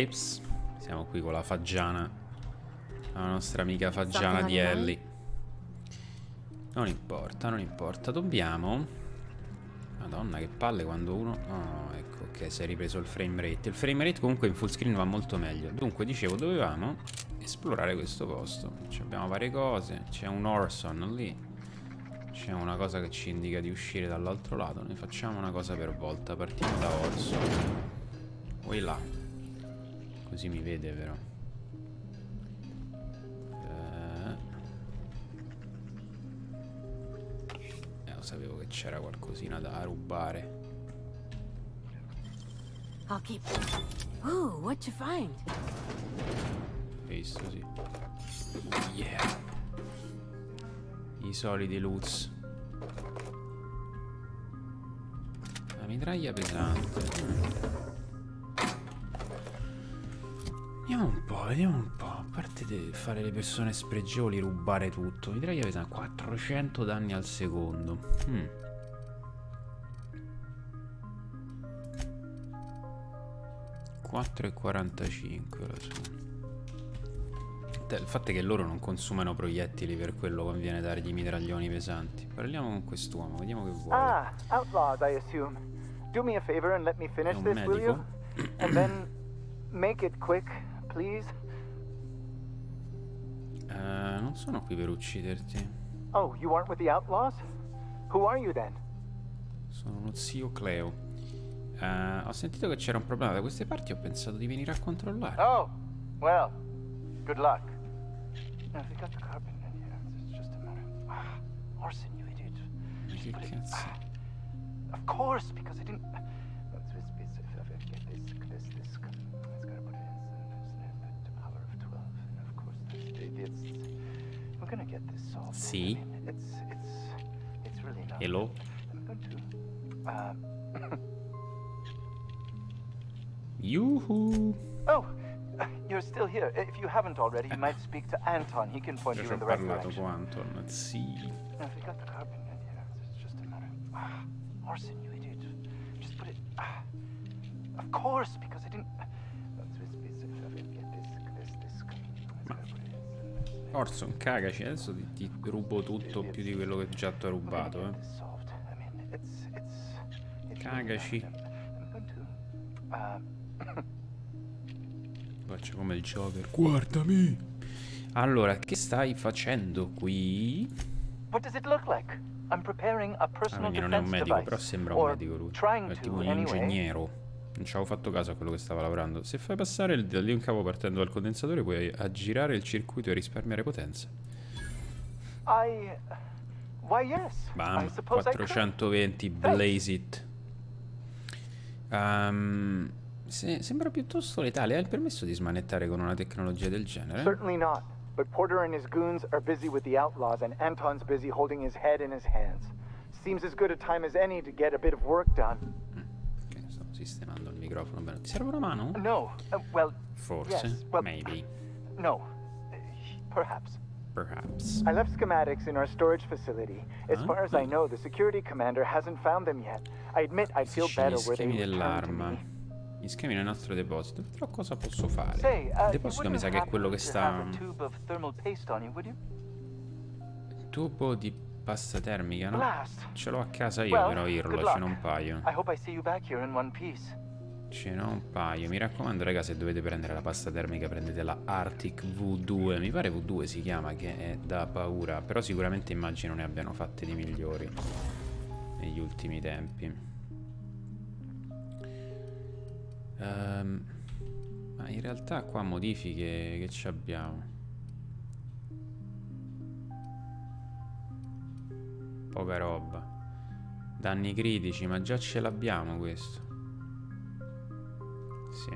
babes. Siamo qui con la Faggiana, la nostra amica Faggiana di Ellie. Non importa, non importa. Dobbiamo... Madonna, che palle quando uno... Oh, ecco, ok, si è ripreso il frame rate. Il frame rate comunque in full screen va molto meglio. Dunque, dicevo, dovevamo esplorare questo posto. Abbiamo varie cose. C'è un Orson lì. C'è una cosa che ci indica di uscire dall'altro lato. Noi facciamo una cosa per volta. Partiamo da Orson. Poi là. Così mi vede, però. Lo sapevo che c'era qualcosina da rubare. I'll keep. Ooh, what you find? Visto, sì. Yeah. I soliti loots. La mitraglia pesante. Vediamo un po', vediamo un po'. A parte di fare le persone spregevoli, rubare tutto. Mitraglia pesante, 400 danni al secondo. 4,45 la sua. Il fatto è che loro non consumano proiettili, per quello conviene dargli i mitraglioni pesanti. Parliamo con quest'uomo, vediamo che vuole. Ah, outlaws, I assume. Do me a favor and let me finish this, will you? And then make it quick, please. Non sono qui per ucciderti. Oh, you aren't with the outlaws? Who are you then? Sono uno zio Cleo. Ho sentito che c'era un problema da queste parti, ho pensato di venire a controllare. Oh, well, good luck. Now, if you got the carbon in here, it's just a matter. Orson, you idiot. Che cazzo? Of course, because I didn't. It's gotta put it in the power of 12, and of course, we're gonna get this solved. Sì. I mean, it's really not. Hello? I'm going to. Yuhu! Oh, you're still here. If you haven't already, you might speak to Anton. He can point Io you ci ho in the right parlato direction. con Anton, sì. Now, if you got the carbon in here, it's just a matter. Orson, you idiot. Just put it. Of course, because I didn't. Orson, cagaci, adesso ti rubo tutto più di quello che già ti ho rubato, Cagaci. Faccio come il Joker. Guardami. Allora, che stai facendo qui? What does it look like? I'm preparing a personal Quindi non è un defense medico, device. però sembra un Or medico lui. trying È tipo to, un anyway. ingegnere. Non ci avevo fatto caso a quello che stava lavorando. Se fai passare il lì un cavo partendo dal condensatore, puoi aggirare il circuito e risparmiare potenza. Why yes. Bam, I suppose I could. 420, blaze it. Sembra piuttosto letale. Hai il permesso di smanettare con una tecnologia del genere? Certainly not. But Porter and his goons are busy with the outlaws, and Anton's busy holding his head in his hands. Seems as good a time as any to get a bit of work done. Ok, sto sistemando il microfono bene. Ti serve una mano? No. Well, Forse. yes, but Maybe. no. Perhaps. Perhaps. I left schematics in our storage facility. As far as I know, the security commander hasn't found them yet. I admit I'd feel better were they Gli schemi returned to dell'arma. me. Gli schemi nel nostro deposito. Però cosa posso fare? Say, Il deposito mi sa che è quello che sta... tube of thermal paste on you, would you? Tubo di pasta termica, no? Blast. Ce l'ho a casa io, Well, però Irlo, good ce n'ho luck. un paio. I hope I see you back here in one piece. Ce n'ho un paio. Mi raccomando, raga, se dovete prendere la pasta termica, prendete la Arctic V2. Mi pare V2 si chiama, che è da paura. Però sicuramente immagino ne abbiano fatte di migliori negli ultimi tempi. Ma in realtà qua modifiche che ci abbiamo. Poca roba. Danni critici, ma già ce l'abbiamo questo. Sì.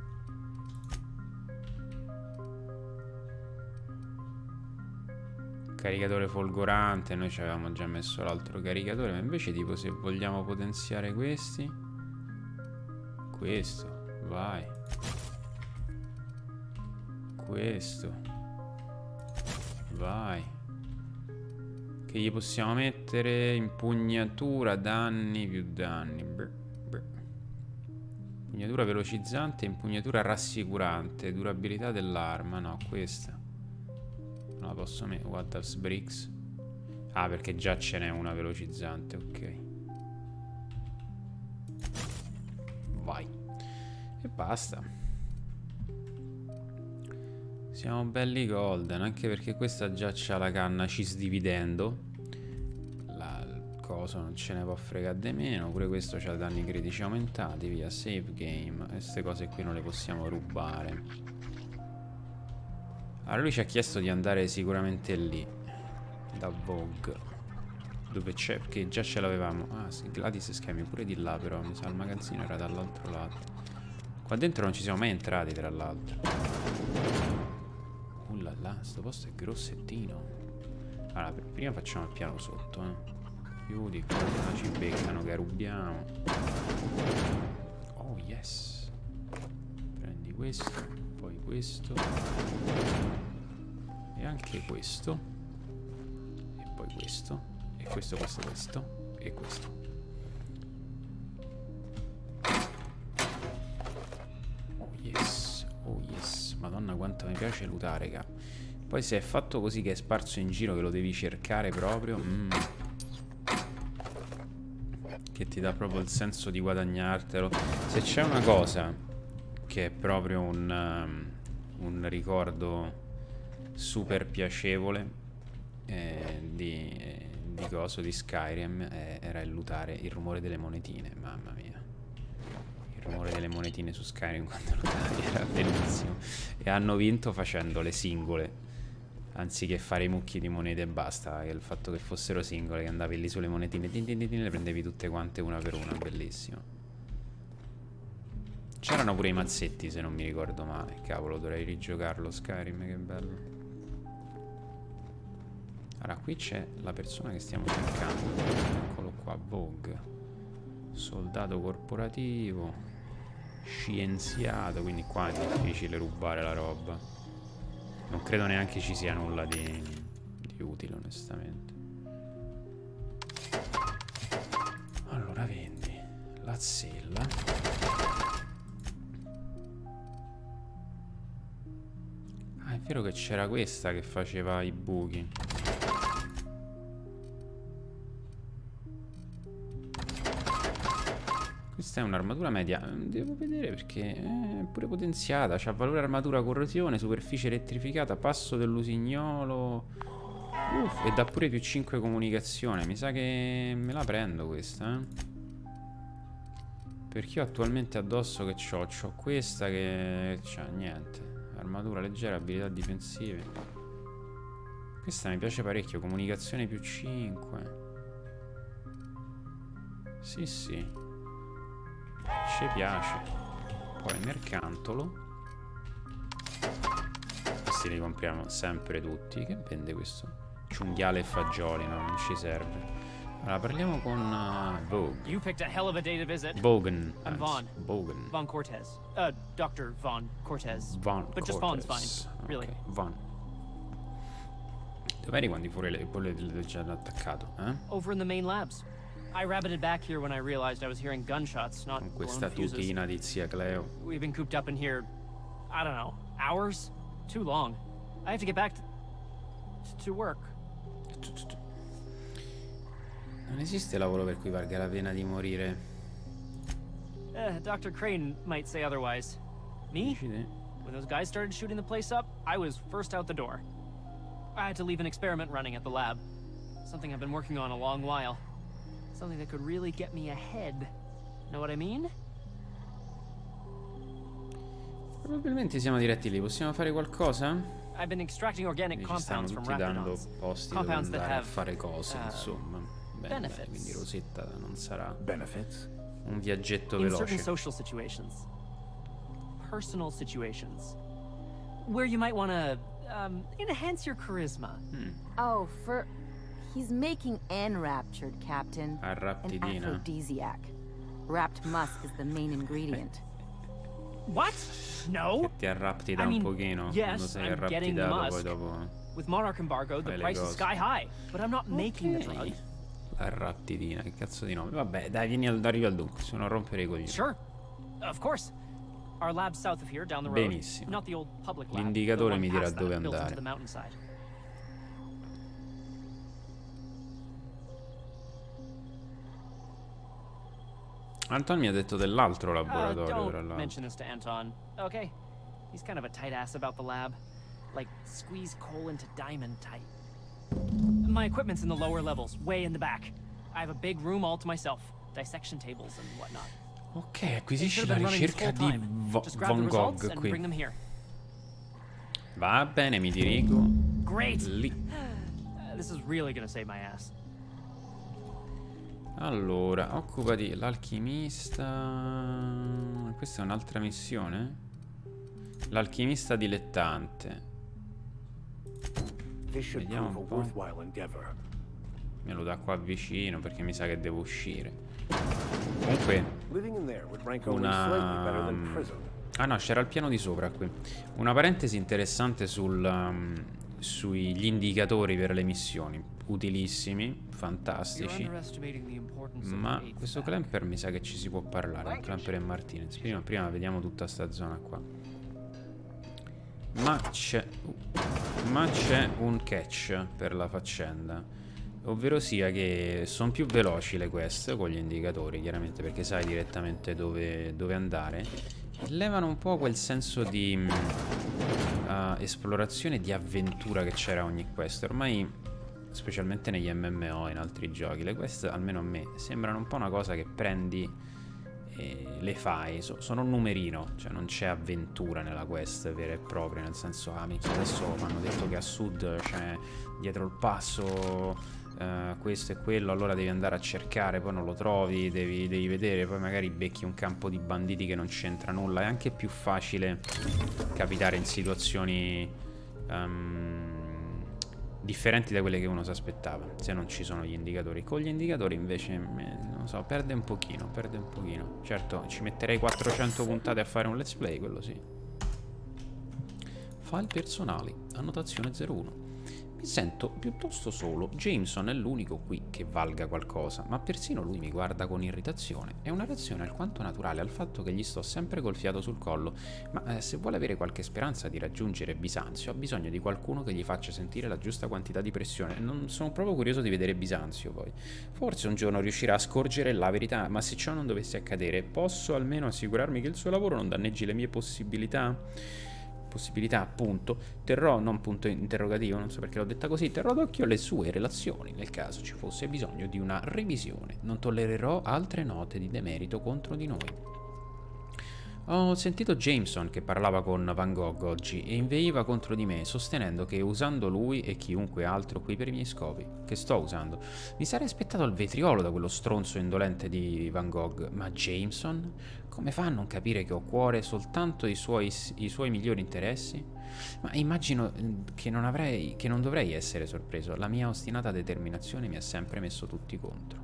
Caricatore folgorante. Noi ci avevamo già messo l'altro caricatore. Ma invece tipo se vogliamo potenziare questi, questo, vai. Questo, vai. Che gli possiamo mettere? Impugnatura, danni, più danni. Impugnatura velocizzante, impugnatura rassicurante, durabilità dell'arma. No, questa non la posso mettere. What else bricks? Ah, perché già ce n'è una velocizzante, ok. Vai. E basta. Siamo belli golden, anche perché questa già c'ha la canna cis dividendo. Il coso non ce ne può fregare di meno. Pure questo c'ha danni critici aumentati. Via, save game. Queste cose qui non le possiamo rubare. Allora lui ci ha chiesto di andare sicuramente lì, da Vogue, dove c'è, perché già ce l'avevamo. Ah sì, Gladys schemi pure di là, però mi sa il magazzino era dall'altro lato. Qua dentro non ci siamo mai entrati, tra l'altro. Là, sto posto è grossettino. Allora, prima facciamo il piano sotto, Chiudi, qua ci beccano che rubiamo. Oh yes. Prendi questo, poi questo e anche questo e poi questo e questo e questo. Oh yes, oh yes. Madonna quanto mi piace lootare, raga. Poi se è fatto così che è sparso in giro, che lo devi cercare proprio, che ti dà proprio il senso di guadagnartelo. Se c'è una cosa che è proprio un ricordo super piacevole di coso di Skyrim, era il lootare, il rumore delle monetine. Mamma mia, il rumore delle monetine su Skyrim quando lootavi era bellissimo. E hanno vinto facendo le singole anziché fare i mucchi di monete e basta. Che il fatto che fossero singole, che andavi lì sulle monetine, le prendevi tutte quante una per una. Bellissimo. C'erano pure i mazzetti, se non mi ricordo male. Cavolo, dovrei rigiocarlo Skyrim, che bello. Allora, qui c'è la persona che stiamo cercando. Eccolo qua, Vogue. Soldato corporativo. Scienziato, quindi qua è difficile rubare la roba. Non credo neanche ci sia nulla di utile, onestamente. Allora, vendi la zella. Ah, è vero che c'era questa che faceva i buchi. Questa è un'armatura media. Devo vedere perché è pure potenziata. C'ha valore armatura, corrosione, superficie elettrificata, passo dell'usignolo. E dà pure più 5 comunicazione. Mi sa che me la prendo questa, Perché io attualmente addosso che c'ho? C'ho questa che c'ha niente. Armatura leggera, abilità difensive. Questa mi piace parecchio. Comunicazione più 5. Sì, sì. Ci piace. Poi mercantolo. Questi li compriamo sempre tutti. Che vende questo? Ciunghiale e fagioli, no, non ci serve. Allora parliamo con Vogue. You picked a hell of a day to visit. Bogan. I'm Vaughn. Bogan. Vaughn Cortez. Dr. Vaughn Cortez. Vaughn But just Vaughn's fine. Really. Okay. Vaughn. Dov'eri quando i già hanno attaccato, Over in the main labs. I rabbited back here when I realized I was hearing gunshots, not Con questa blown fuses. tutina di zia Cleo. We've been cooped up in here, I don't know, hours? Too long. I have to get back to work. Non esiste lavoro per cui valga la pena di morire. Dr. Crane might say otherwise. Me? Dici te? When those guys started shooting the place up, I was first out the door. I had to leave an experiment running at the lab. Something I've been working on a long while. Something that could really get me ahead. Know what I mean? Probabilmente siamo diretti lì. Possiamo fare qualcosa? I've been extracting organic Ci stanno compounds from tutti dando rapidons. posti dove Compounds that andare a have fare cose, insomma. Bene, benefits. quindi Rosetta non sarà Benefits? un viaggetto In certain veloce. social situations. Personal situations. Where you might want to enhance your charisma. Oh, he's making enraptured, Captain. An Arraptidina. aphrodisiac. Wrapped musk is the main ingredient. What? No. Ti arrapti da I un mean, pochino. yes, Quando sei I'm getting the arraptidato poi musk. dopo With Monarch embargo, the Fai le price is cose. sky high. But I'm not making the drug. Arraptidina, che cazzo di nome? Vabbè, dai, arrivi al dunque, se no rompere i coglioni. Sure. Of course. Our lab's south of here, down the road. Benissimo. Not the old public lab. L'indicatore the one mi dirà past that, dove built into andare. the mountainside. Anton mi ha detto dell'altro laboratorio, tra Don't l'altro. mention this to Anton, okay? He's kind of a tight ass about the lab. Like, squeeze coal into diamond tight. My equipment's in the lower levels, way in the back. I have a big room all to myself. Dissection tables and whatnot. Ok, They acquisisci should la have been running this ricerca whole di time. Just grab the Van results Gogh and qui. bring them here. Va bene, mi dirigo Great! lì. This is really gonna save my ass. Allora, occupati l'alchimista. Questa è un'altra missione? L'alchimista dilettante. Vediamo un po'. Me lo dà qua vicino perché mi sa che devo uscire. Comunque una... Ah no, c'era il piano di sopra qui. Una parentesi interessante sugli indicatori per le missioni. Utilissimi, fantastici. Ma questo Clamper mi sa che ci si può parlare. Clamper e Martinez. Prima vediamo tutta sta zona qua. Ma c'è un catch per la faccenda. Ovvero sia che sono più veloci le quest con gli indicatori, chiaramente, perché sai direttamente dove andare. Levano un po' quel senso di esplorazione, di avventura che c'era ogni quest. Ormai, specialmente negli MMO e in altri giochi, le quest, almeno a me, sembrano un po' una cosa che prendi e le fai. Sono un numerino, cioè non c'è avventura nella quest vera e propria, nel senso, adesso mi hanno detto che a sud c'è dietro il passo questo e quello, allora devi andare a cercare, poi non lo trovi, devi vedere, poi magari becchi un campo di banditi che non c'entra nulla. È anche più facile capitare in situazioni differenti da quelle che uno si aspettava se non ci sono gli indicatori. Con gli indicatori invece non so, perde un pochino. Certo, ci metterei 400 puntate a fare un let's play, quello sì. File personali, annotazione 01. Mi sento piuttosto solo. Jameson è l'unico qui che valga qualcosa, ma persino lui mi guarda con irritazione. È una reazione alquanto naturale al fatto che gli sto sempre col fiato sul collo, ma se vuole avere qualche speranza di raggiungere Bisanzio ha bisogno di qualcuno che gli faccia sentire la giusta quantità di pressione. Non sono proprio curioso di vedere Bisanzio poi. Forse un giorno riuscirà a scorgere la verità, ma se ciò non dovesse accadere, posso almeno assicurarmi che il suo lavoro non danneggi le mie possibilità, appunto. Terrò, non punto interrogativo, non so perché l'ho detta così, terrò d'occhio le sue relazioni nel caso ci fosse bisogno di una revisione. Non tollererò altre note di demerito contro di noi. Ho sentito Jameson che parlava con Van Gogh oggi e inveiva contro di me, sostenendo che usando lui e chiunque altro qui per i miei scopi, che sto usando, mi sarei aspettato il vetriolo da quello stronzo indolente di Van Gogh. Ma Jameson? Come fa a non capire che ho a cuore soltanto i suoi migliori interessi? Ma immagino che non dovrei essere sorpreso. La mia ostinata determinazione mi ha sempre messo tutti contro.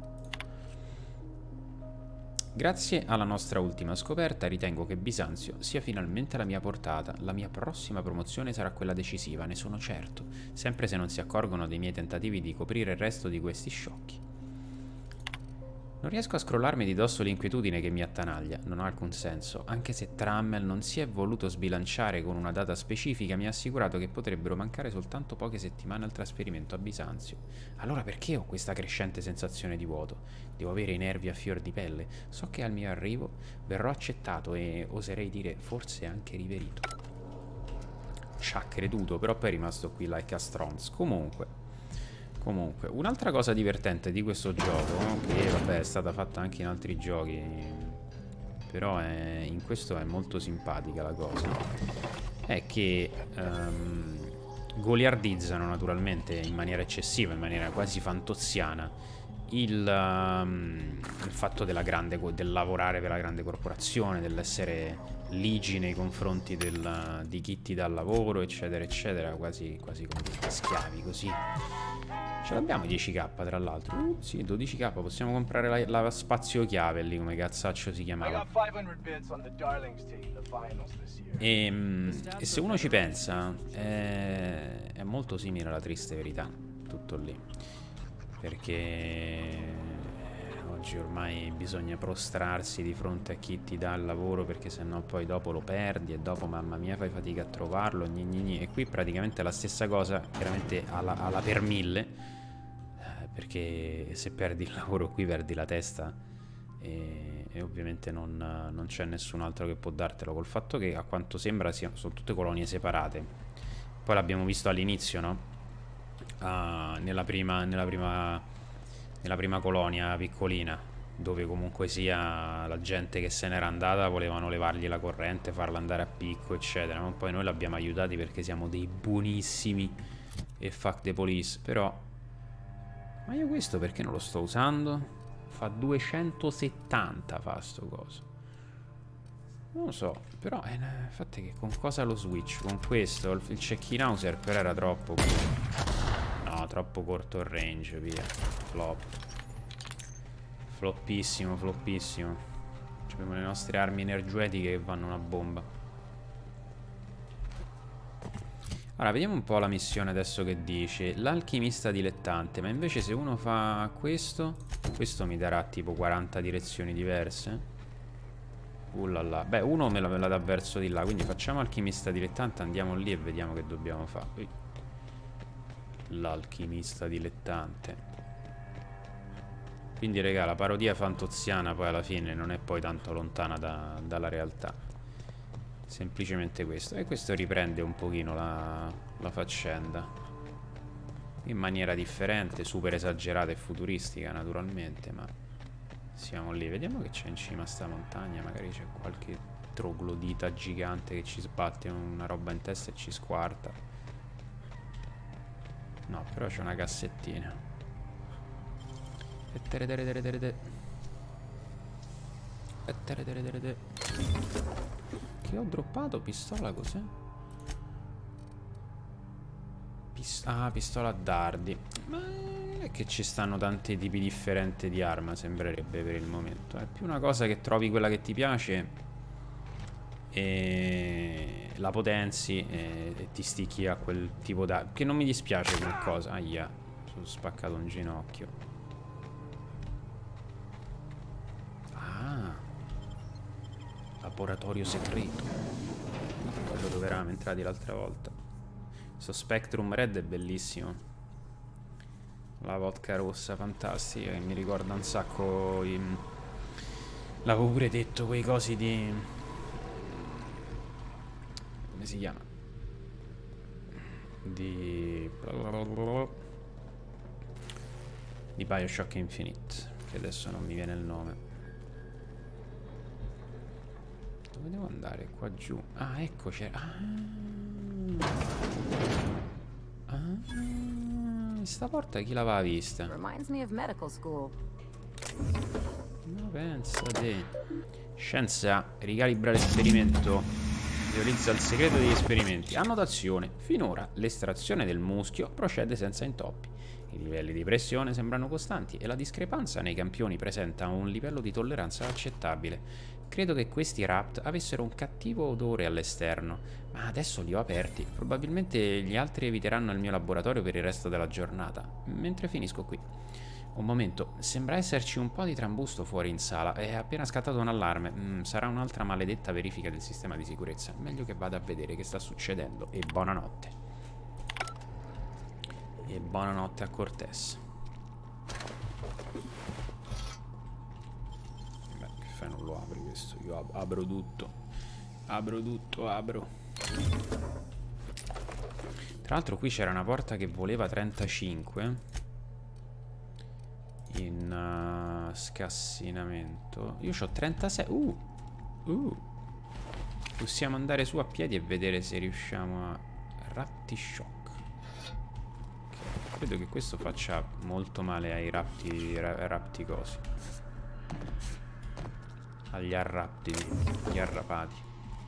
Grazie alla nostra ultima scoperta ritengo che Bisanzio sia finalmente alla mia portata. La mia prossima promozione sarà quella decisiva, ne sono certo, sempre se non si accorgono dei miei tentativi di coprire il resto di questi sciocchi. Non riesco a scrollarmi di dosso l'inquietudine che mi attanaglia, non ha alcun senso, anche se Trammell non si è voluto sbilanciare con una data specifica, mi ha assicurato che potrebbero mancare soltanto poche settimane al trasferimento a Bisanzio. Allora perché ho questa crescente sensazione di vuoto? Devo avere i nervi a fior di pelle. So che al mio arrivo verrò accettato e oserei dire forse anche riverito. Ci ha creduto, però poi è rimasto qui like a stronz. Comunque, un'altra cosa divertente di questo gioco, che vabbè è stata fatta anche in altri giochi, però in questo è molto simpatica la cosa, è che goliardizzano naturalmente in maniera eccessiva, in maniera quasi fantoziana, il fatto del lavorare per la grande corporazione, dell'essere ligi nei confronti di chi ti dà lavoro, eccetera eccetera, quasi come degli schiavi così. Ce l'abbiamo 10k tra l'altro. Sì, 12k, possiamo comprare la spazio chiave lì, come cazzaccio si chiamava. E se uno ci pensa, è molto simile alla triste verità, tutto lì. Perché oggi ormai bisogna prostrarsi di fronte a chi ti dà il lavoro, perché sennò poi dopo lo perdi e dopo mamma mia fai fatica a trovarlo, gni gni gni. E qui praticamente è la stessa cosa, chiaramente alla per mille, perché se perdi il lavoro qui perdi la testa e ovviamente non c'è nessun altro che può dartelo, col fatto che a quanto sembra sono tutte colonie separate. Poi l'abbiamo visto all'inizio, no? Nella prima colonia piccolina, dove comunque sia la gente che se n'era andata volevano levargli la corrente, farla andare a picco eccetera, ma poi noi l'abbiamo aiutati perché siamo dei buonissimi e fuck the police. Però ma io questo perché non lo sto usando? Fa 270 fa sto coso, non lo so. Però infatti che con cosa lo switch? Con questo il check-in hauser però era troppo, no, troppo corto il range, via. Flop. Floppissimo, floppissimo. Abbiamo le nostre armi energetiche che vanno una bomba. Allora, vediamo un po' la missione adesso che dice. L'alchimista dilettante. Ma invece se uno fa questo mi darà tipo 40 direzioni diverse. Ullala. Beh, uno me la dà verso di là. Quindi facciamo alchimista dilettante, andiamo lì e vediamo che dobbiamo fare. L'alchimista dilettante. Quindi raga, la parodia fantoziana poi alla fine non è poi tanto lontana dalla realtà. Semplicemente questo. E questo riprende un pochino la faccenda in maniera differente, super esagerata e futuristica naturalmente, ma siamo lì. Vediamo che c'è in cima a sta montagna. Magari c'è qualche troglodita gigante che ci sbatte una roba in testa e ci squarta. No, però c'è una cassettina. Che ho droppato? Pistola cos'è? Pistola a dardi. Ma non è che ci stanno tanti tipi differenti di arma, sembrerebbe per il momento. È più una cosa che trovi quella che ti piace e la potenzi e ti sticchi a quel tipo d'arma. Che non mi dispiace come cosa. Ahia, sono spaccato un ginocchio. Laboratorio segreto, quello dove eravamo entrati l'altra volta. Questo Spectrum Red è bellissimo. La vodka rossa fantastica che mi ricorda un sacco l'avevo pure detto, quei cosi di... come si chiama? Di Bioshock Infinite, che adesso non mi viene il nome. Dove devo andare? Qua giù. Ah, ecco c'era. Sta porta chi l'aveva vista? Reminds me of medical school. Ma pensate. Scienza, ricalibra l'esperimento. Visualizza il segreto degli esperimenti. Annotazione. Finora l'estrazione del muschio procede senza intoppi. I livelli di pressione sembrano costanti e la discrepanza nei campioni presenta un livello di tolleranza accettabile. Credo che questi Rapt avessero un cattivo odore all'esterno, ma adesso li ho aperti. Probabilmente gli altri eviteranno il mio laboratorio per il resto della giornata, mentre finisco qui. Un momento, sembra esserci un po' di trambusto fuori in sala. È appena scattato un allarme. Sarà un'altra maledetta verifica del sistema di sicurezza. Meglio che vada a vedere che sta succedendo. E buonanotte. E buonanotte a Cortez. Beh, che fai, non lo apri questo? Io apro tutto. Apro tutto, apro. Tra l'altro qui c'era una porta che voleva 35 in scassinamento. Io c'ho 36. Possiamo andare su a piedi e vedere se riusciamo a Rapti Shock. Credo che questo faccia molto male ai rapti cosi. Agli arraptidi, gli arrapati.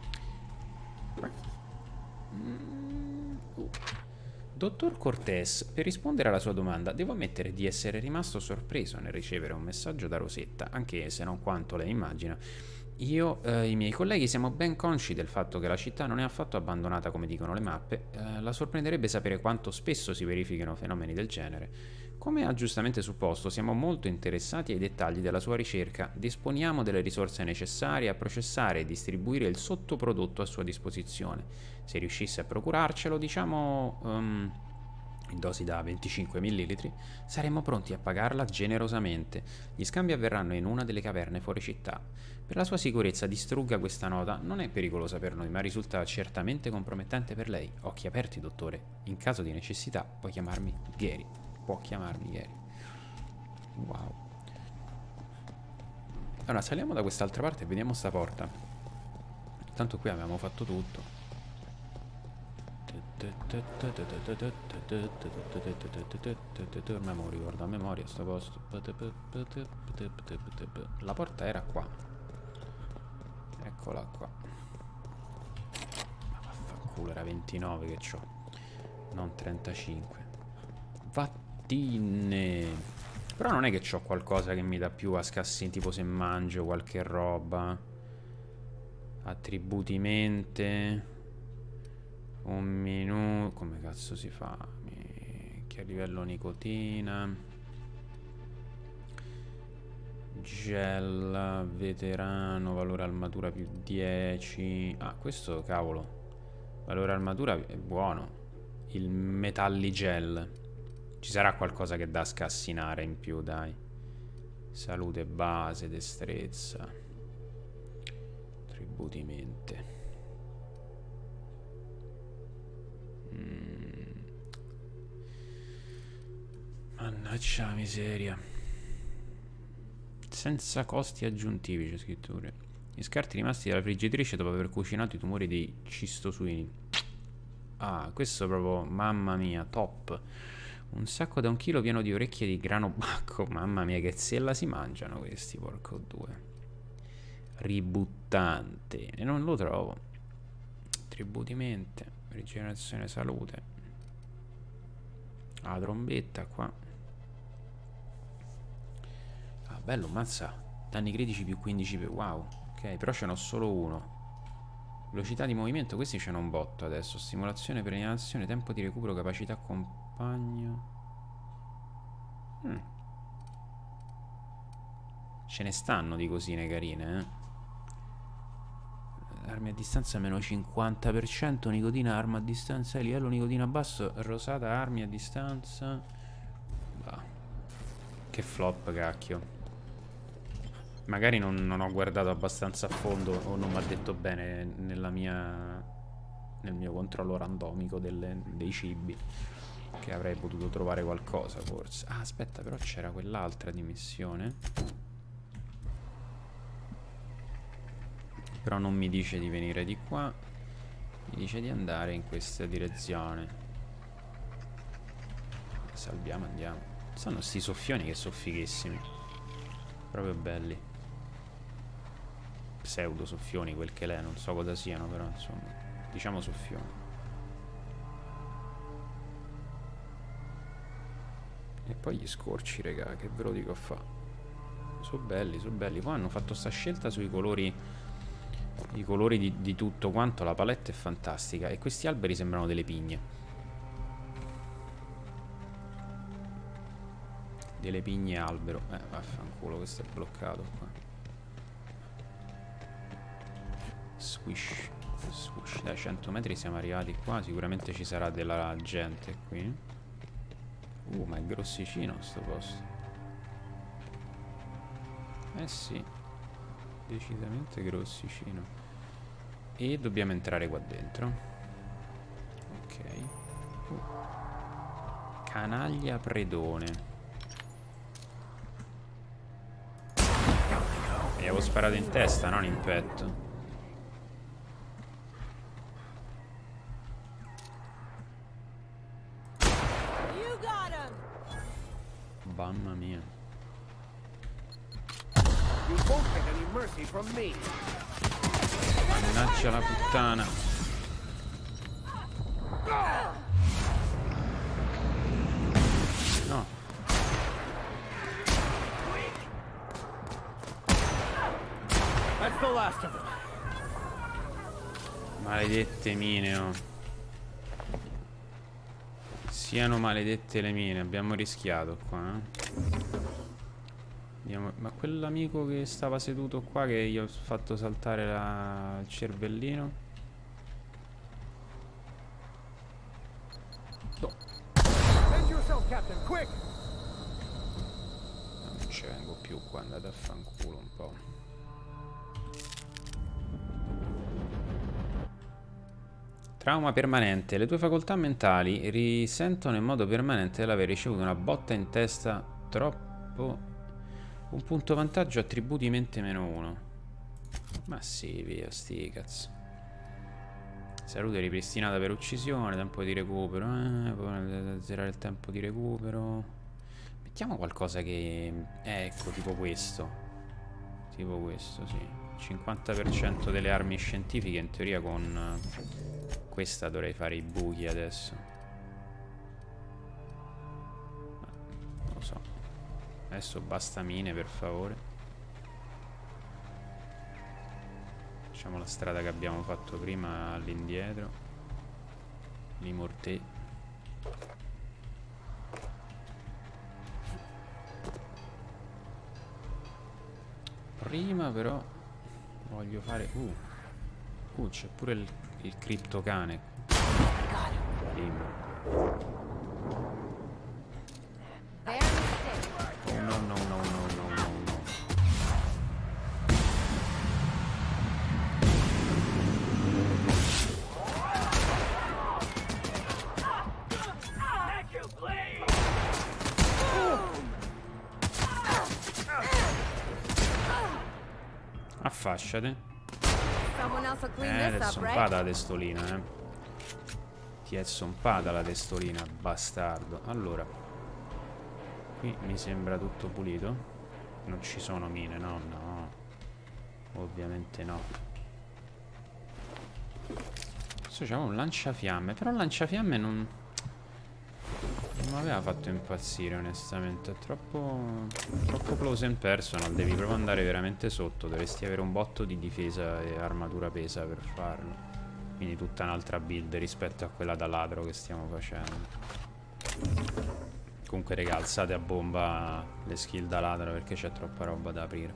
Dottor Cortez, per rispondere alla sua domanda, devo ammettere di essere rimasto sorpreso nel ricevere un messaggio da Rosetta, anche se non quanto lei immagina. Io e i miei colleghi siamo ben consci del fatto che la città non è affatto abbandonata come dicono le mappe. La sorprenderebbe sapere quanto spesso si verifichino fenomeni del genere. Come ha giustamente supposto, siamo molto interessati ai dettagli della sua ricerca. Disponiamo delle risorse necessarie a processare e distribuire il sottoprodotto a sua disposizione. Se riuscisse a procurarcelo, diciamo in dosi da 25 ml, saremmo pronti a pagarla generosamente. Gli scambi avverranno in una delle caverne fuori città. Per la sua sicurezza distrugga questa nota, non è pericolosa per noi, ma risulta certamente compromettente per lei. Occhi aperti, dottore. In caso di necessità, può chiamarmi Gary. Può chiamarmi Gary. Wow. Allora, saliamo da quest'altra parte e vediamo sta porta. Tanto qui abbiamo fatto tutto. Ormai me lo ricordo a memoria sto posto. La porta era qua. Eccola qua. Ma vaffanculo, era 29 che c'ho, non 35. Vattine. Però non è che c'ho qualcosa che mi dà più a scassini, tipo se mangio qualche roba. Attributi mente. Un minuto. Come cazzo si fa? Che livello nicotina. Gel veterano. Valore armatura più 10. Ah, questo cavolo. Valore armatura è buono. Il metalli gel. Ci sarà qualcosa che da scassinare in più, dai. Salute base, destrezza. Attributi mente. Mannaggia la miseria. Senza costi aggiuntivi, c'è scritto pure. Gli scarti rimasti dalla friggitrice dopo aver cucinato i tumori dei cistosuini. Ah, questo è proprio, mamma mia, top. Un sacco da 1 chilo pieno di orecchie di grano bacco. Mamma mia, che zella si mangiano questi, porco due. Ributtante. E non lo trovo. Tributi mente. Rigenerazione salute. La trombetta qua. Ah, bello, mazza. Danni critici più 15 più. Wow. Ok, però ce n'ho solo uno. Velocità di movimento, questi ce n'ho un botto adesso. Stimolazione per animazione, tempo di recupero, capacità compagno. Ce ne stanno di cosine carine, Armi a distanza meno 50%, nicotina, arma a distanza, livello nicotina basso, rosata, armi a distanza. Bah. Che flop, cacchio. Magari non ho guardato abbastanza a fondo o non mi ha detto bene nel mio controllo randomico dei cibi, che avrei potuto trovare qualcosa forse. Ah, aspetta, però c'era quell'altra di missione. Però non mi dice di venire di qua, mi dice di andare in questa direzione. Salviamo, andiamo. Sono sti soffioni che sono fighissimi, proprio belli. Pseudo soffioni, quel che l'è, non so cosa siano, però insomma, diciamo soffioni. E poi gli scorci, raga, che ve lo dico a fa. Sono belli, sono belli. Poi hanno fatto sta scelta sui colori. I colori di tutto quanto, la palette è fantastica. E questi alberi sembrano delle pigne. Delle pigne albero. Vaffanculo, questo è bloccato qua. Swish. Swish. Dai, 100 metri siamo arrivati qua. Sicuramente ci sarà della gente qui. Ma è grossicino sto posto. Sì, decisamente grossicino. E dobbiamo entrare qua dentro. Ok. Canaglia predone. Mi avevo sparato in testa, non in petto. Mamma mia. Mannaggia la puttana. No. Maledette mine, oh. Siano maledette le mine, abbiamo rischiato qua, Ma quell'amico che stava seduto qua, che gli ho fatto saltare il cervellino. No. Non ci vengo più qua, andate a fanculo un po'. Trauma permanente. Le tue facoltà mentali risentono in modo permanente dell'aver ricevuto una botta in testa troppo. Un punto vantaggio, attributi mente -1. Ma sì, via, sti cazzo. Salute ripristinata per uccisione, tempo di recupero. Poi azzerare il tempo di recupero. Mettiamo qualcosa che... ecco, tipo questo. Tipo questo, sì. 50% delle armi scientifiche, in teoria con... questa dovrei fare i buchi adesso. Non lo so. Adesso basta mine, per favore. Facciamo la strada che abbiamo fatto prima all'indietro. Li morte. Prima però voglio fare... c'è pure il criptocane. Oh no no no no no no no. Affasciate. È zompata la testolina, Ti è zompata la testolina, bastardo. Allora, qui mi sembra tutto pulito. Non ci sono mine, no, no. Ovviamente no. Adesso c'è un lanciafiamme. Però il lanciafiamme non mi aveva fatto impazzire, onestamente. È troppo close in personal. Devi proprio andare veramente sotto. Dovresti avere un botto di difesa e armatura pesa per farlo. Quindi tutta un'altra build rispetto a quella da ladro che stiamo facendo. Comunque raga, alzate a bomba le skill da ladro, perché c'è troppa roba da aprire.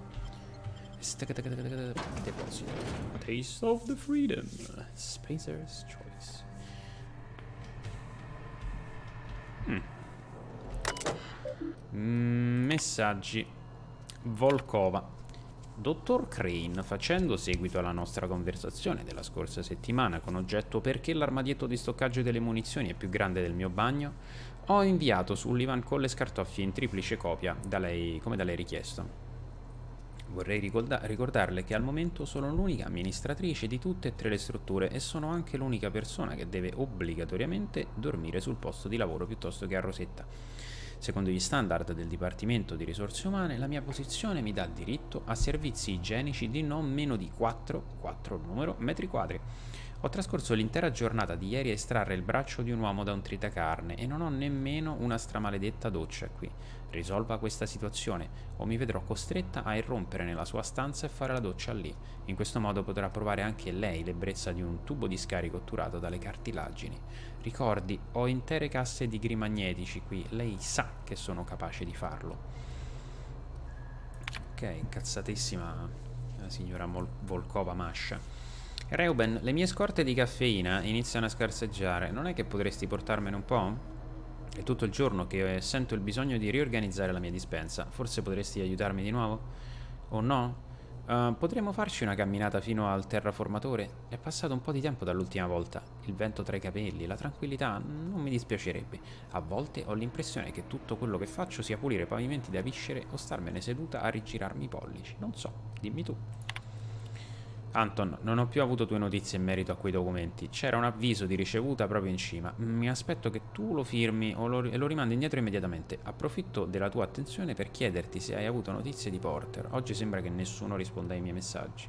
Deposito. Taste of the freedom. Spacer's choice. Messaggi. Volkova. Dottor Crane, facendo seguito alla nostra conversazione della scorsa settimana con oggetto perché l'armadietto di stoccaggio delle munizioni è più grande del mio bagno, ho inviato Sullivan con le scartoffie in triplice copia, come da lei richiesto. Vorrei ricordarle che al momento sono l'unica amministratrice di tutte e tre le strutture e sono anche l'unica persona che deve obbligatoriamente dormire sul posto di lavoro piuttosto che a Rosetta. Secondo gli standard del Dipartimento di Risorse Umane, la mia posizione mi dà diritto a servizi igienici di non meno di 4 numero, metri quadri. Ho trascorso l'intera giornata di ieri a estrarre il braccio di un uomo da un tritacarne e non ho nemmeno una stramaledetta doccia qui. Risolva questa situazione o mi vedrò costretta a irrompere nella sua stanza e fare la doccia lì. In questo modo potrà provare anche lei l'ebbrezza di un tubo di scarico otturato dalle cartilagini. Ricordi, ho intere casse di grimagnetici qui, lei sa che sono capace di farlo. Ok, incazzatissima la signora Volkova Masha. Reuben, le mie scorte di caffeina iniziano a scarseggiare, non è che potresti portarmene un po'? È tutto il giorno che sento il bisogno di riorganizzare la mia dispensa, forse potresti aiutarmi di nuovo? O no? Potremmo farci una camminata fino al terraformatore? È passato un po' di tempo dall'ultima volta. Il vento tra i capelli, la tranquillità, non mi dispiacerebbe. A volte ho l'impressione che tutto quello che faccio sia pulire pavimenti da viscere o starmene seduta a rigirarmi i pollici. Non so, dimmi tu. Anton, non ho più avuto tue notizie in merito a quei documenti. C'era un avviso di ricevuta proprio in cima. Mi aspetto che tu lo firmi e lo rimandi indietro immediatamente. Approfitto della tua attenzione per chiederti se hai avuto notizie di Porter. Oggi sembra che nessuno risponda ai miei messaggi.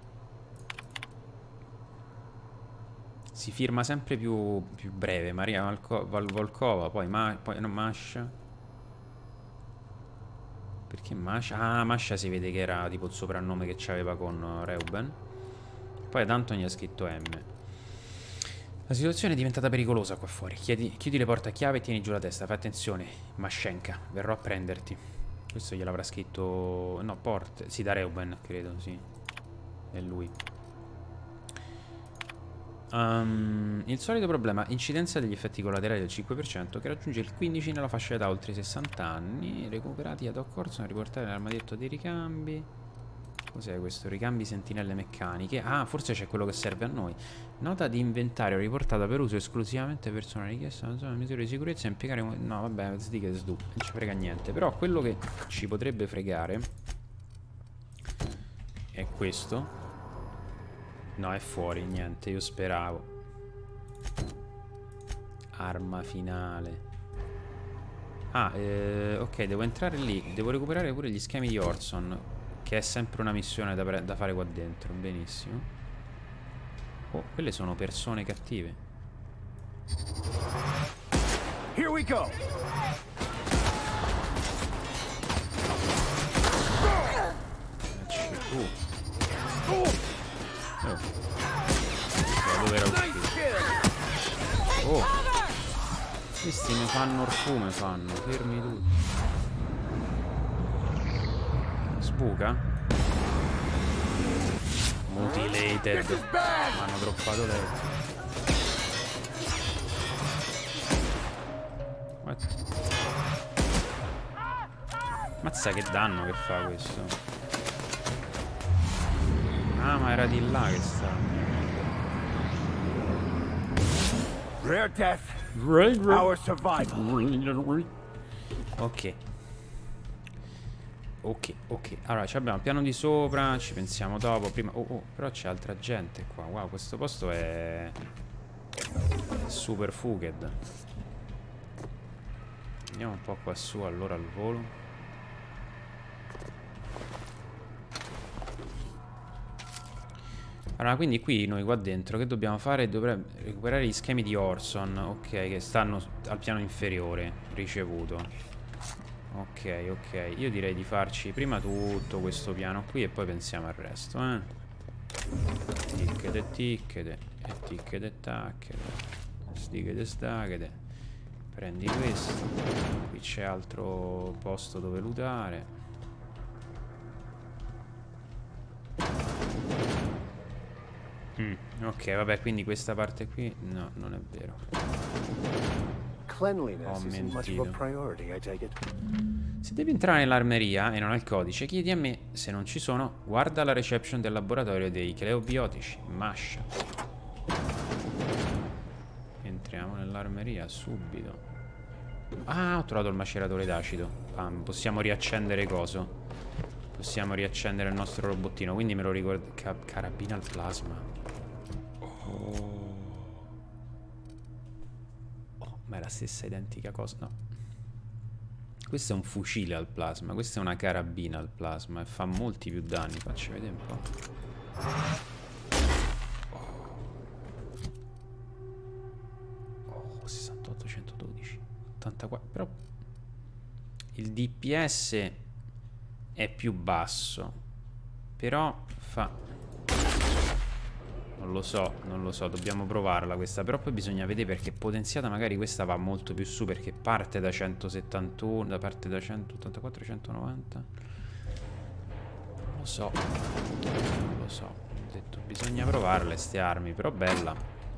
Si firma sempre più breve. Maria Volkova, poi Masha. Perché Masha? Ah, Masha si vede che era tipo il soprannome che c'aveva con Reuben. Poi ad Anton gli ha scritto M. La situazione è diventata pericolosa qua fuori. Chiudi le porte a chiave e tieni giù la testa. Fai attenzione, Mashenka, verrò a prenderti. Questo gliel'avrà scritto... No, porte... Sì, da Reuben, credo, sì. È lui. Il solito problema, incidenza degli effetti collaterali del 5% che raggiunge il 15% nella fascia d'età oltre i 60 anni. Recuperati ad hoc sono riportati nell'armadietto dei ricambi. Cos'è questo? Ricambi sentinelle meccaniche. Ah, forse c'è quello che serve a noi. Nota di inventario riportata per uso esclusivamente personale. Richiesta una zona misure di sicurezza e impiegare... No, vabbè, stiche sdu. Non ci frega niente. Però quello che ci potrebbe fregare è questo. No, è fuori, niente, io speravo. Arma finale. Ah, ok, devo entrare lì. Devo recuperare pure gli schemi di Orson, che è sempre una missione da fare qua dentro. Benissimo. Oh, quelle sono persone cattive. Here we go. Dove era uscito? Oh, questi mi fanno orfume, fanno. Fermi tutti. Sbuca? Mutilated. Mi hanno droppato lei. What? Mazza che danno che fa questo. Ah, ma era di là che sta. Rare death. Our survival. Ok. Ok. Allora, abbiamo il piano di sopra. Ci pensiamo dopo. Prima. Oh, però c'è altra gente qua. Wow, questo posto è super fughed. Andiamo un po' qua su allora al volo. Allora, quindi qui noi qua dentro che dobbiamo fare? Dovremmo recuperare gli schemi di Orson. Ok, che stanno al piano inferiore. Ricevuto. Ok. Io direi di farci prima tutto questo piano qui e poi pensiamo al resto, eh. Ticchede e tacchede. Stichede stachede. Prendi questo. Qui c'è altro posto dove lootare. Ok, vabbè, quindi questa parte qui no, non è vero. Ho mentito. Se devi entrare nell'armeria e non hai il codice, chiedi a me. Se non ci sono, guarda la reception del laboratorio dei cleobiotici. Masha. Entriamo nell'armeria subito. Ah, ho trovato il maceratore d'acido. Possiamo riaccendere coso. Possiamo riaccendere il nostro robottino. Quindi me lo ricordo. Carabina al plasma. Ma è la stessa identica cosa. No. Questo è un fucile al plasma. Questa è una carabina al plasma. E fa molti più danni. Facci vedere un po'. 68, 112 84. Però il DPS è più basso. Però fa... Non lo so, dobbiamo provarla questa. Però poi bisogna vedere perché potenziata magari questa va molto più su. Perché parte da 171, parte da 184, 190. Non lo so. Ho detto, bisogna provarle ste armi. Però bella.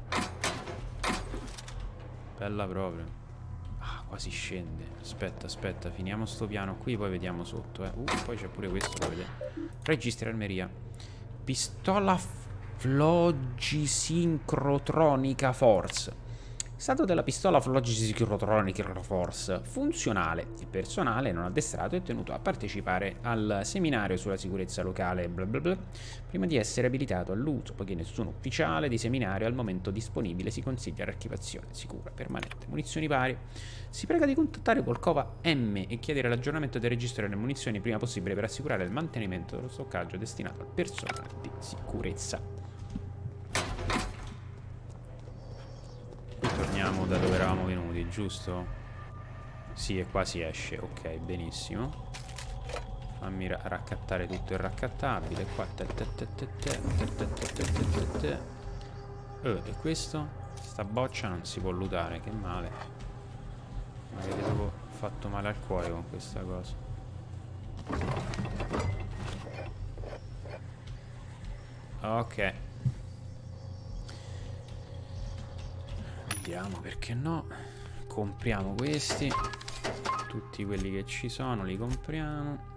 Bella proprio. Ah, quasi scende. Aspetta, finiamo sto piano qui. Poi vediamo sotto, poi c'è pure questo da vedere. Registri armeria. Pistola Flogisincrotronica Force. Stato della pistola Flogisincrotronica Force funzionale. Il personale non addestrato è tenuto a partecipare al seminario sulla sicurezza locale bla bla bla, prima di essere abilitato all'uso, poiché nessun ufficiale di seminario al momento disponibile. Si consiglia l'archivazione sicura permanente. Munizioni varie. Si prega di contattare col Cova M e chiedere l'aggiornamento del registro delle munizioni prima possibile per assicurare il mantenimento dello stoccaggio destinato al personale di sicurezza. Qui torniamo da dove eravamo venuti, giusto? Sì, e qua si esce. Ok, benissimo. Fammi raccattare tutto il raccattabile. Qua. E questo? Sta boccia non si può lootare, che male. Mi avete proprio fatto male al cuore con questa cosa. Ok. Andiamo, perché no? Compriamo questi. Tutti quelli che ci sono li compriamo.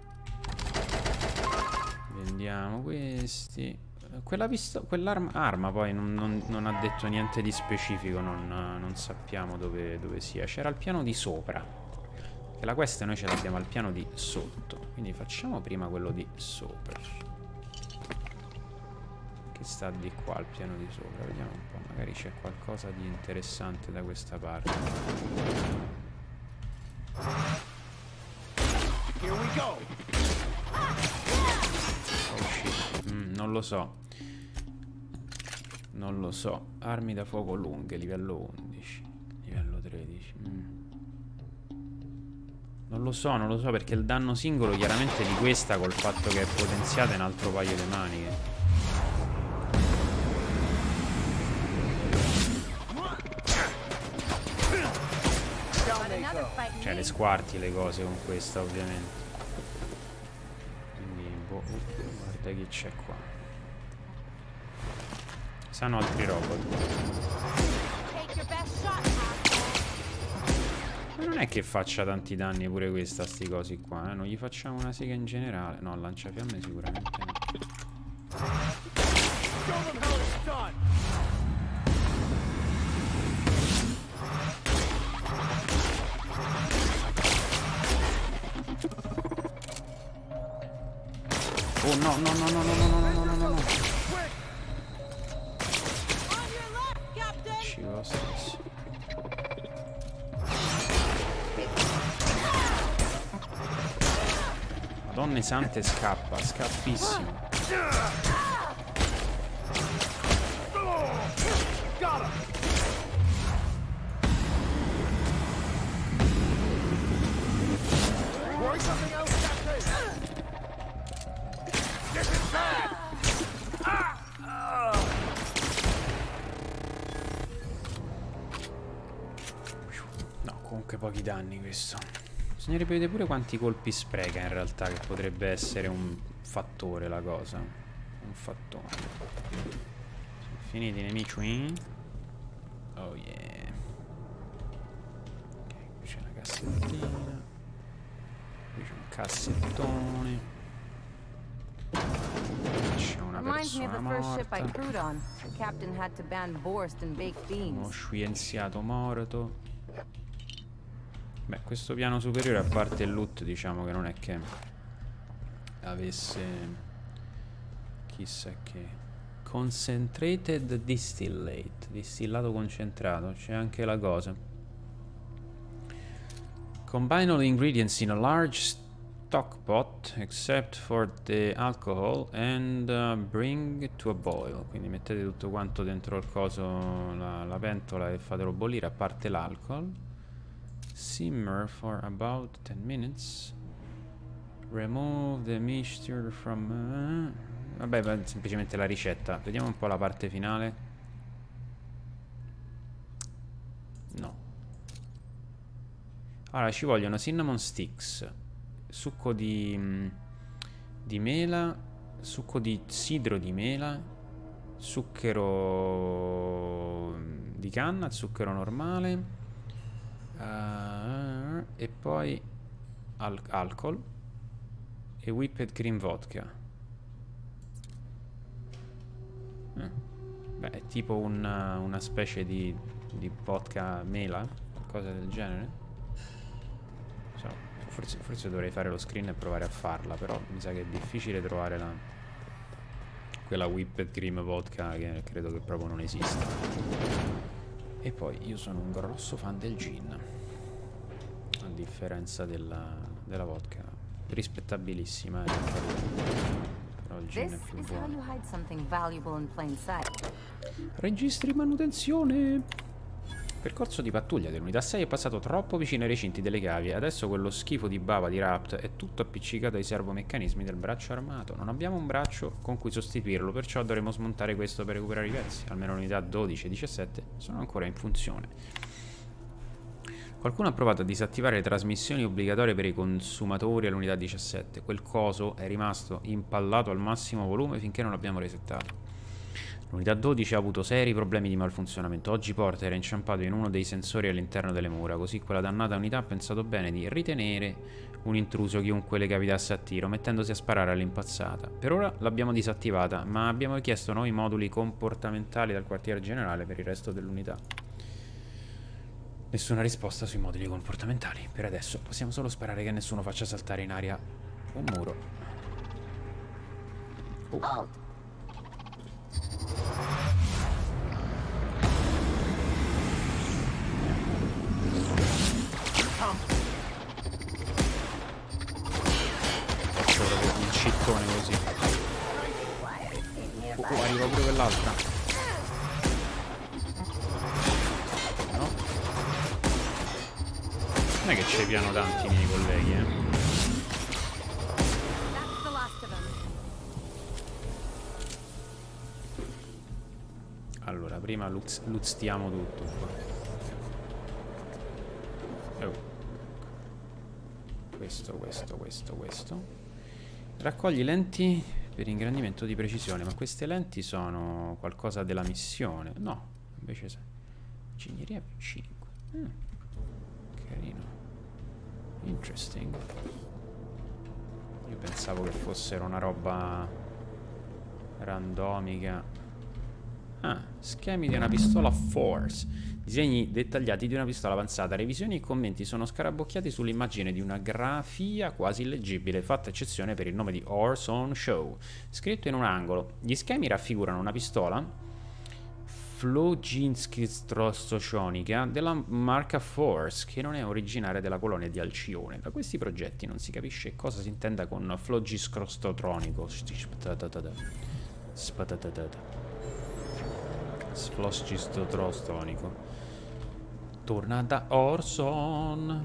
Vendiamo questi. Quell'arma poi non ha detto niente di specifico, non sappiamo dove sia. C'era il piano di sopra, che la quest noi ce l'abbiamo al piano di sotto, quindi facciamo prima quello di sopra, che sta di qua al piano di sopra. Vediamo un po', magari c'è qualcosa di interessante da questa parte. Here we go. Oh shit. Non lo so. Non lo so. Armi da fuoco lunghe, livello 11. Livello 13. Non lo so perché il danno singolo chiaramente di questa, col fatto che è potenziata, è un altro paio di maniche. Cioè le squarti le cose con questa, ovviamente. Quindi boh, guarda chi c'è qua. Sanno altri robot. Ma non è che faccia tanti danni pure questa, sti cosi qua, eh? Non gli facciamo una sega in generale. No, lanciafiamme sicuramente no. Oh no, no, no, no, no, no, no, no, no, no, no. Ci va stesso. Madonna sante, scappa, scappissimo. No, comunque pochi danni questo. Bisognerebbe vedere pure quanti colpi spreca in realtà, che potrebbe essere un fattore la cosa. Un fattore. Sono finiti i nemici. Oh yeah. Ok, qui c'è una cassettina. Qui c'è un cassettone. C'è una persona morta. Uno scienziato morto. Beh, questo piano superiore, a parte il loot, diciamo che non è che avesse chissà che. Concentrated distillate, distillato concentrato, c'è anche la cosa. Combine all the ingredients in a large stock pot except for the alcohol and bring to a boil. Quindi mettete tutto quanto dentro il coso, la pentola, e fatelo bollire, a parte l'alcol. Simmer for about 10 minutes. Remove the mixture from... Vabbè, semplicemente la ricetta. Vediamo un po' la parte finale. No. Allora, ci vogliono cinnamon sticks, succo di mela, succo di sidro di mela, zucchero di canna, zucchero normale, e poi alcol e whipped cream vodka. Beh, è tipo una specie di vodka mela, qualcosa del genere. So, forse dovrei fare lo screen e provare a farla, però mi sa che è difficile trovare quella whipped cream vodka, che credo che proprio non esista. E poi io sono un grosso fan del gin, a differenza della vodka, rispettabilissima, però il gin è più buono. Registri manutenzione. Percorso di pattuglia dell'unità 6 è passato troppo vicino ai recinti delle cavie. Adesso quello schifo di bava di Rapt è tutto appiccicato ai servomeccanismi del braccio armato. Non abbiamo un braccio con cui sostituirlo, perciò dovremo smontare questo per recuperare i pezzi. Almeno l'unità 12 e 17 sono ancora in funzione. Qualcuno ha provato a disattivare le trasmissioni obbligatorie per i consumatori all'unità 17. Quel coso è rimasto impallato al massimo volume finché non l'abbiamo resettato. L'unità 12 ha avuto seri problemi di malfunzionamento. Oggi Porter era inciampato in uno dei sensori all'interno delle mura, così quella dannata unità ha pensato bene di ritenere un intruso chiunque le capitasse a tiro, mettendosi a sparare all'impazzata. Per ora l'abbiamo disattivata, ma abbiamo chiesto nuovi moduli comportamentali dal quartier generale per il resto dell'unità. Nessuna risposta sui moduli comportamentali. Per adesso possiamo solo sperare che nessuno faccia saltare in aria un muro. Oh. Faccio proprio un cittone così. Arriva pure quell'altra. No? Non è che ci piano tanti i miei colleghi, Allora, prima luztiamo tutto qua. Questo. Raccogli lenti per ingrandimento di precisione, ma queste lenti sono qualcosa della missione. No, invece ingegneria più 5. Carino. Interesting. Io pensavo che fossero una roba randomica. Schemi di una pistola Force. Disegni dettagliati di una pistola avanzata. Revisioni e commenti sono scarabocchiati sull'immagine di una grafia quasi illeggibile, fatta eccezione per il nome di Orson Show, scritto in un angolo. Gli schemi raffigurano una pistola Flogginsky-Strostoscionika della marca Force, che non è originaria della colonia di Alcione. Da questi progetti non si capisce cosa si intenda con Floggiscrostotronico. Sfloscistotrostonico. Torna da Orson.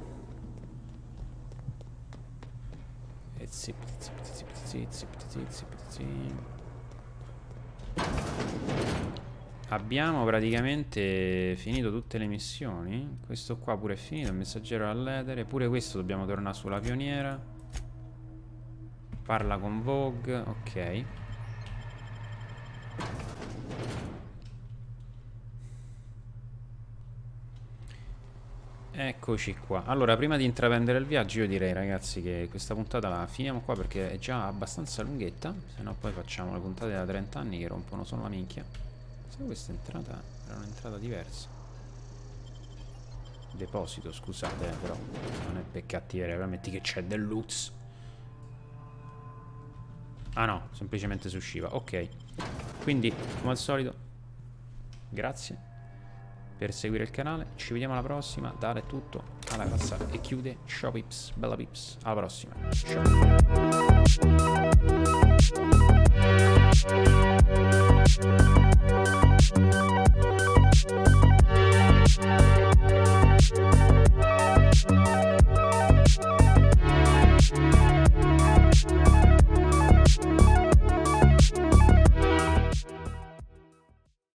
Abbiamo praticamente finito tutte le missioni. Questo qua pure è finito, il messaggero all'etere. Pure questo dobbiamo tornare sulla pioniera. Parla con Vogue, ok. Eccoci qua. Allora, prima di intraprendere il viaggio, io direi, ragazzi, che questa puntata la finiamo qua perché è già abbastanza lunghetta. Se no poi facciamo le puntate da 30 anni che rompono solo la minchia. Se questa entrata era un'entrata diversa. Deposito, scusate, però non è per cattiveria, però metti che c'è del Lutz. Ah no, semplicemente si usciva. Ok. Quindi, come al solito, grazie per seguire il canale, ci vediamo alla prossima. Dare tutto alla cassa e chiude. Ciao pips, bella pips, alla prossima, ciao.